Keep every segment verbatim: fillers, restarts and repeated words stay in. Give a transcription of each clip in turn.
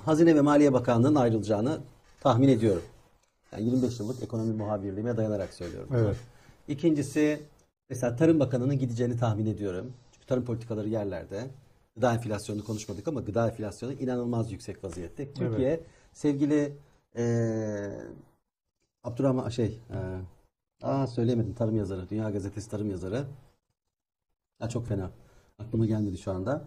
Hazine ve Maliye Bakanlığı'nın ayrılacağını tahmin ediyorum. Yani yirmi beş yıllık ekonomi muhabirliğime dayanarak söylüyorum. Evet. İkincisi, mesela Tarım Bakanı'nın gideceğini tahmin ediyorum. Çünkü tarım politikaları yerlerde. Gıda enflasyonunu konuşmadık ama gıda enflasyonu inanılmaz yüksek vaziyette. Türkiye, evet. sevgili ee, Abdurrahman şey, ee, aa söyleyemedim, tarım yazarı, Dünya Gazetesi tarım yazarı. Ya çok fena. Aklıma gelmedi şu anda.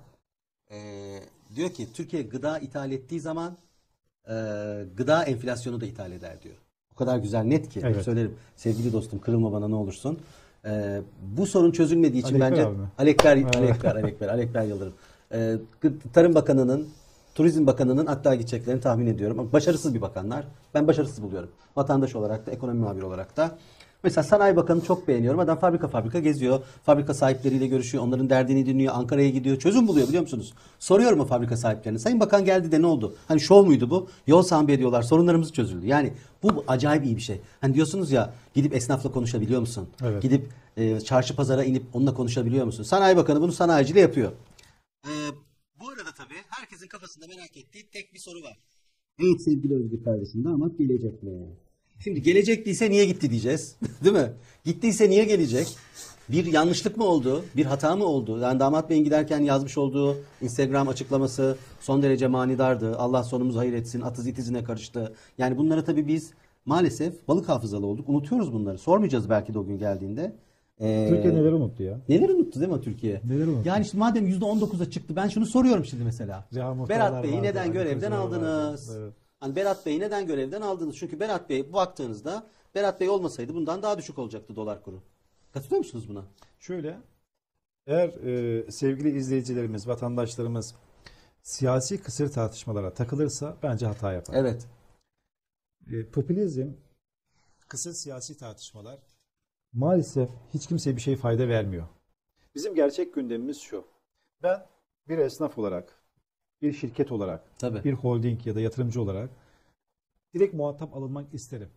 Ee, diyor ki Türkiye gıda ithal ettiği zaman e, gıda enflasyonu da ithal eder diyor. O kadar güzel, net ki. Evet. Söylerim. Sevgili dostum, kırılma bana ne olursun. Ee, bu sorun çözülmediği için Alekber bence Alekber, Alekber, Alekber, Alekber Yıldırım. Ee, Tarım Bakanı'nın, Turizm Bakanı'nın hatta gideceklerini tahmin ediyorum. Ama başarısız bir bakanlar. Ben başarısız buluyorum. Vatandaş olarak da, ekonomi muhabiri olarak da. Mesela Sanayi Bakanı'nı çok beğeniyorum. Adam fabrika fabrika geziyor. Fabrika sahipleriyle görüşüyor. Onların derdini dinliyor. Ankara'ya gidiyor. Çözüm buluyor, biliyor musunuz? Soruyorum o fabrika sahiplerine. Sayın Bakan geldi de ne oldu? Hani şov muydu bu? Yol sahibi ediyorlar. Sorunlarımız çözüldü. Yani bu acayip iyi bir şey. Hani diyorsunuz ya, gidip esnafla konuşabiliyor musun? Evet. Gidip e, çarşı pazara inip onunla konuşabiliyor musun? Sanayi Bakanı bunu sanayiciyle yapıyor. Ee, bu arada tabii herkesin kafasında merak ettiği tek bir soru var. Evet sevgili Özgür kardeşim, damat gelecek mi? Şimdi gelecek değilse niye gitti diyeceğiz. Değil mi? Gittiyse niye gelecek? Bir yanlışlık mı oldu? Bir hata mı oldu? Yani damat beyin giderken yazmış olduğu Instagram açıklaması son derece manidardı. Allah sonumuzu hayır etsin. Atız itizine karıştı. Yani bunları tabii biz maalesef balık hafızalı olduk. Unutuyoruz bunları. Sormayacağız belki de o gün geldiğinde. Ee, Türkiye neler unuttu ya? Neler unuttu değil mi Türkiye? Neler unuttu? Yani işte madem yüzde on dokuza çıktı, ben şunu soruyorum şimdi mesela. Berat Bey'i neden görevden aldınız? Evet. Hani Berat Bey'i neden görevden aldınız? Çünkü Berat Bey baktığınızda, Berat Bey olmasaydı bundan daha düşük olacaktı dolar kuru. Katılıyor musunuz buna? Şöyle, eğer e, sevgili izleyicilerimiz, vatandaşlarımız siyasi kısır tartışmalara takılırsa bence hata yapar. Evet. E, popülizm, kısır siyasi tartışmalar maalesef hiç kimseye bir şey fayda vermiyor. Bizim gerçek gündemimiz şu. Ben bir esnaf olarak, bir şirket olarak, Tabii. bir holding ya da yatırımcı olarak direkt muhatap alınmak isterim.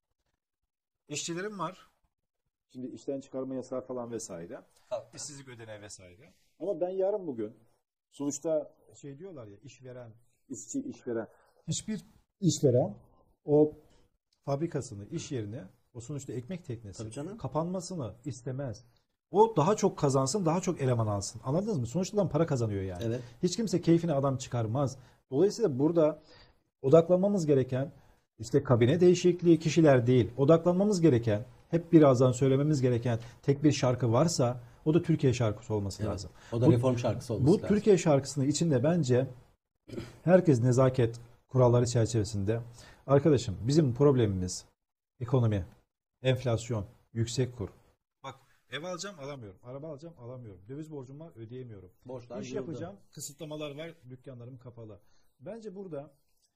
İşçilerim var. Şimdi işten çıkarma yasağı falan vesaire. Tabii. İşsizlik ödeneği vesaire. Ama ben yarın bugün sonuçta şey diyorlar ya, işveren, işçi, işveren. Hiçbir işveren o fabrikasını, iş yerini, o sonuçta ekmek teknesi kapanmasını istemez. O daha çok kazansın, daha çok eleman alsın. Anladınız mı? Sonuçta adam para kazanıyor yani. Evet. Hiç kimse keyfine adam çıkarmaz. Dolayısıyla burada odaklanmamız gereken işte kabine değişikliği, kişiler değil. Odaklanmamız gereken, hep birazdan söylememiz gereken tek bir şarkı varsa o da Türkiye şarkısı olması evet. lazım. O da bu, reform şarkısı olması bu lazım. Bu Türkiye şarkısının içinde bence herkes nezaket kuralları çerçevesinde. Arkadaşım, bizim problemimiz ekonomi, enflasyon, yüksek kur. Bak, ev alacağım alamıyorum, araba alacağım alamıyorum, döviz borcum var ödeyemiyorum. Borçlar İş yıldı. yapacağım, kısıtlamalar var, dükkanlarım kapalı. Bence burada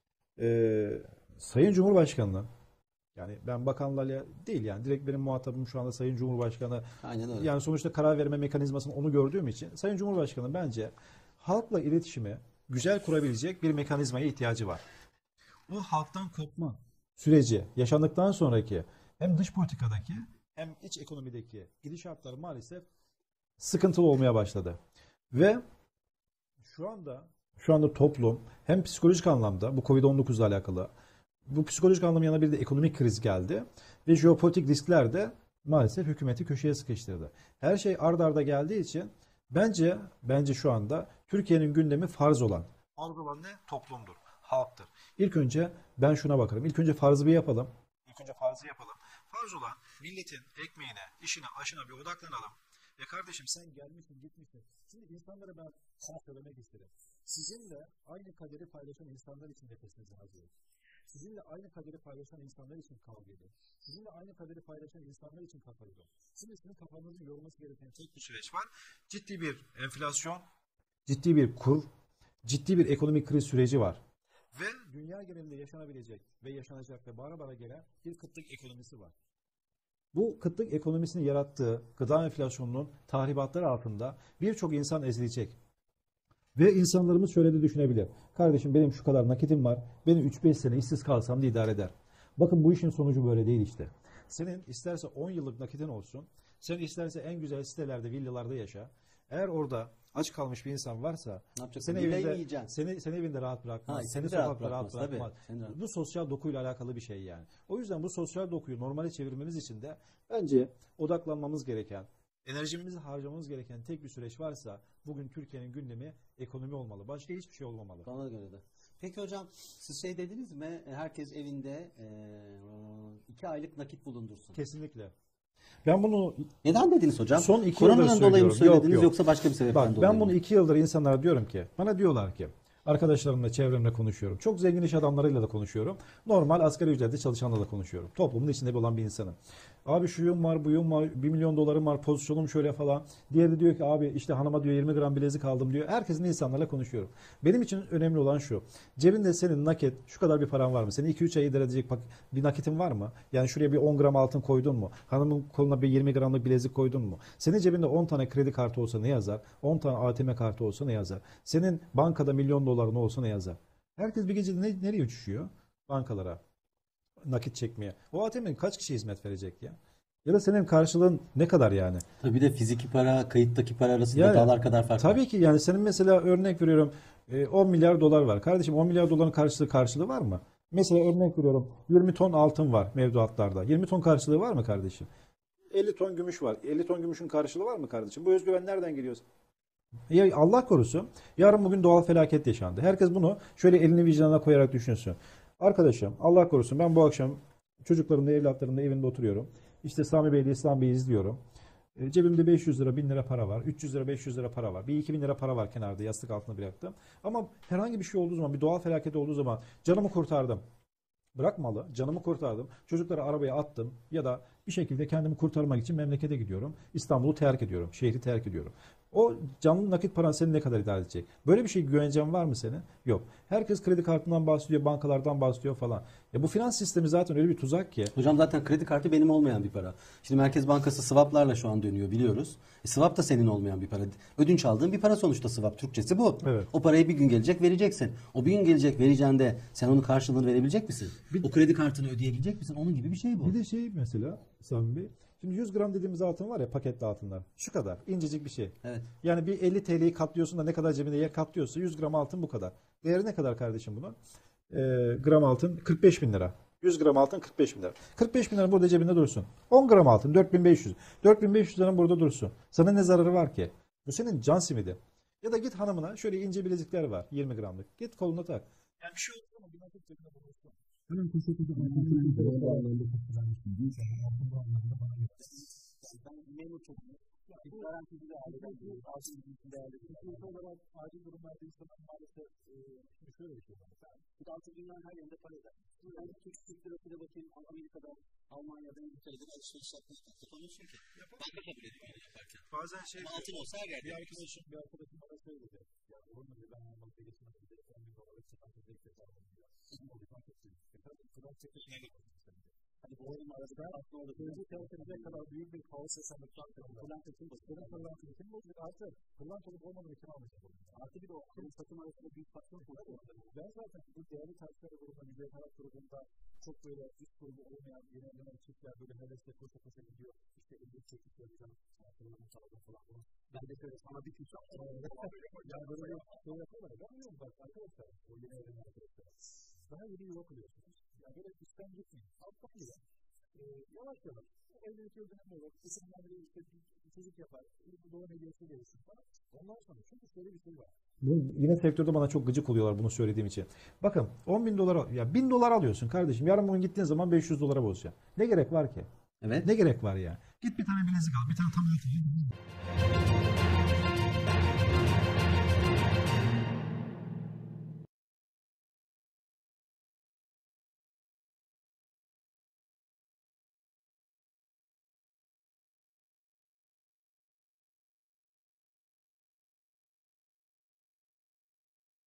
e, Sayın Cumhurbaşkanı'nın, yani ben bakanlarla değil, yani direkt benim muhatabım şu anda Sayın Cumhurbaşkanı. Aynen öyle. Yani sonuçta karar verme mekanizmasını onu gördüğüm için Sayın Cumhurbaşkanı bence halkla iletişimi güzel kurabilecek bir mekanizmaya ihtiyacı var. O halktan kopma süreci yaşandıktan sonraki hem dış politikadaki hem iç ekonomideki gidişatlar maalesef sıkıntılı olmaya başladı. Ve şu anda şu anda toplum hem psikolojik anlamda bu kovid on dokuz ile alakalı, bu psikolojik anlamda yana bir de ekonomik kriz geldi ve jeopolitik riskler de maalesef hükümeti köşeye sıkıştırdı. Her şey ard arda geldiği için bence bence şu anda Türkiye'nin gündemi farz olan. Farz olan ne? Toplumdur, halktır. İlk önce ben şuna bakarım. İlk önce farzı bir yapalım. İlk önce farzı yapalım. Farz olan milletin ekmeğine, işine, aşına bir odaklanalım. Ve kardeşim sen gelmişsin, gitmişsin. Şimdi insanlara ben sana söylemek isterim. Sizinle aynı kaderi paylaşan insanlar için nefesinizi harcayın. Sizinle aynı kaderi paylaşan insanlar için kavga edin. Sizinle aynı kaderi paylaşan insanlar için kafa yorun. Şimdi sizin kafanızın yorulması gereken tek bir süreç var. Ciddi bir enflasyon, ciddi bir kur, ciddi bir ekonomik kriz süreci var. Ve dünya genelinde yaşanabilecek ve yaşanacak ve bara bara gelen bir kıtlık ekonomisi var. Bu kıtlık ekonomisini yarattığı gıda enflasyonunun tahribatları altında birçok insan ezilecek. Ve insanlarımız şöyle de düşünebilir. Kardeşim benim şu kadar nakitim var. Benim üç beş sene işsiz kalsam da idare eder. Bakın bu işin sonucu böyle değil işte. Senin isterse on yıllık nakitin olsun. Sen isterse en güzel sitelerde, villalarda yaşa. Eğer orada aç kalmış bir insan varsa Ne yapacaksın? seni Villayı mı evinde, yiyeceksin? seni, seni evinde rahat bırakmaz. Ha, seni seni rahat sokakta rahat bırakmaz, tabii. bırakmaz. Seni rahat- Bu sosyal dokuyla alakalı bir şey yani. O yüzden bu sosyal dokuyu normale çevirmemiz için de bence odaklanmamız gereken, enerjimizi harcamamız gereken tek bir süreç varsa bugün Türkiye'nin gündemi ekonomi olmalı. Başka hiçbir şey olmamalı. Bana göre de. Peki hocam siz şey dediniz mi? Herkes evinde e, iki aylık nakit bulundursun. Kesinlikle. Ben bunu Neden dediniz hocam? son iki yıldır Koronadan dolayı mı söylüyorum. söylediniz Yok, yok. yoksa başka bir sebepten Bak dolayı ben mı? bunu iki yıldır insanlara diyorum ki, bana diyorlar ki, arkadaşlarımla, çevremle konuşuyorum. Çok zengin iş adamlarıyla da konuşuyorum. Normal asgari ücretle çalışanlarla da konuşuyorum. Toplumun içinde olan bir insanım. Abi şuyum var, buyum var, bir milyon dolarım var, pozisyonum şöyle falan. Diğeri de diyor ki abi işte hanıma diyor yirmi gram bilezik aldım diyor. Herkesin insanlarla konuşuyorum. Benim için önemli olan şu. Cebinde senin nakit şu kadar bir paran var mı? Senin iki üç ay idare edecek bir nakitin var mı? Yani şuraya bir on gram altın koydun mu? Hanımın koluna bir yirmi gramlık bilezik koydun mu? Senin cebinde on tane kredi kartı olsa ne yazar? on tane A T M kartı olsa ne yazar? Senin bankada milyon doların olsa ne yazar? Herkes bir gecede ne, nereye uçuşuyor? Bankalara. Nakit çekmeye. O A T M'nin kaç kişi hizmet verecek ya? Ya da senin karşılığın ne kadar yani? Tabii bir de fiziki para, kayıttaki para arasında Yani, dağlar kadar fark var. Tabii ki yani senin mesela örnek veriyorum e, on milyar dolar var. Kardeşim on milyar doların karşılığı karşılığı var mı? Mesela örnek veriyorum yirmi ton altın var mevduatlarda. yirmi ton karşılığı var mı kardeşim? elli ton gümüş var. elli ton gümüşün karşılığı var mı kardeşim? Bu özgüven nereden geliyor? Ya Allah korusun. Yarın bugün doğal felaket yaşandı. Herkes bunu şöyle elini vicdanına koyarak düşünsün. Arkadaşım Allah korusun ben bu akşam çocuklarımla evlatlarımla evinde oturuyorum. İşte Sami Bey'le İslam Bey'i izliyorum. E, cebimde beş yüz lira, bin lira para var. üç yüz lira, beş yüz lira para var. Bir iki bin lira para var kenarda yastık altına bıraktım. Ama herhangi bir şey olduğu zaman, bir doğal felaket olduğu zaman canımı kurtardım. Bırakmalı, canımı kurtardım. Çocukları arabaya attım ya da bir şekilde kendimi kurtarmak için memlekete gidiyorum. İstanbul'u terk ediyorum, şehri terk ediyorum. O canlı nakit paran seni ne kadar idare edecek? Böyle bir şey güvencen var mı senin? Yok. Herkes kredi kartından bahsediyor, bankalardan bahsediyor falan. Ya bu finans sistemi zaten öyle bir tuzak ki. Hocam zaten kredi kartı benim olmayan bir para. Şimdi Merkez Bankası swaplarla şu an dönüyor biliyoruz. E, swap da senin olmayan bir para. Ödünç aldığın bir para sonuçta swap. Türkçesi bu. Evet. O parayı bir gün gelecek vereceksin. O bir gün gelecek vereceğinde sen onun karşılığını verebilecek misin? Bir- O kredi kartını ödeyebilecek misin? Onun gibi bir şey bu. Bir de şey mesela Sami Bey. Şimdi yüz gram dediğimiz altın var ya paketli altınlar. Şu kadar incecik bir şey. Evet. Yani bir elli T L'yi katlıyorsun da ne kadar cebinde yer katlıyorsa yüz gram altın bu kadar. Değeri ne kadar kardeşim bunun? Ee, gram altın kırk beş bin lira. yüz gram altın kırk beş bin lira. kırk beş bin lira burada cebinde dursun. on gram altın dört bin beş yüz. dört bin beş yüz liranın burada dursun. Sana ne zararı var ki? Bu senin can simidi. Ya da git hanımına şöyle ince bilezikler var yirmi gramlık. Git koluna tak. Yani bir şey oldu ama bir nakit cebinde bulunsun. Hemen koşu koşu Ben memur çocuğum. Bir garantisi de aileden acil bir değerli. Sonuç olarak acil durumlarda insanlar maalesef e, şimdi şöyle bir şey var. Bu da altı dünyanın her yerinde para eder. Ben Türk Türk lirasıyla bakayım Amerika'da, Almanya'da, İngiltere'de alışveriş yapmak yapamıyorsun ki. Ben de kabul ediyorum yaparken. bazen şey Ama altın olsa her yerde. bir arkadaşım bir arkadaşım bana söyledi. Ya onun gibi ben normalde geçmeden önce on bin dolar için ben de tekrar aldım ya. Şimdi ben çok seviyorum. Kadar çekilmeye Hani bu oyun arasında aslında orada sözü tehlikeli kadar büyük bir kaos yaşandıktan sonra pırlantasını basıyor. Pırlantasını basıyor. Artı pırlantalı olmadan için almışım. Artı bir de o kırmızı takım arasında büyük farklı oluyor. Ben zaten bu değerli taşları grubunda, güzel hayat grubunda çok böyle üst grubu olmayan yönelenen çiftler böyle hevesle koşa koşa gidiyor. İşte ilginç çekip yapacağım. Pırlantı falan falan. Ben de şöyle sana bir küçük yani böyle bir şey yapıyorlar. Ben diyorum bak arkadaşlar. O yeni evlenen arkadaşlar. Daha yeni yuva kuruyorsunuz. Yani böyle üstten gitmeyin. Alttan gidin. Ee, yavaş yavaş. Evlilik yıldönümü olur. Kısımdan biri işte bir çocuk yapar. Bir doğum hediyesi verirsin falan. Ondan sonra çünkü şöyle bir şey var. Bu, yine sektörde bana çok gıcık oluyorlar bunu söylediğim için. Bakın on bin dolar al- ya bin dolar alıyorsun kardeşim. Yarın bugün gittiğin zaman beş yüz dolara bozacaksın. Ne gerek var ki? Evet. Ne gerek var ya? Git bir tane bilezik al. Bir tane tam altın.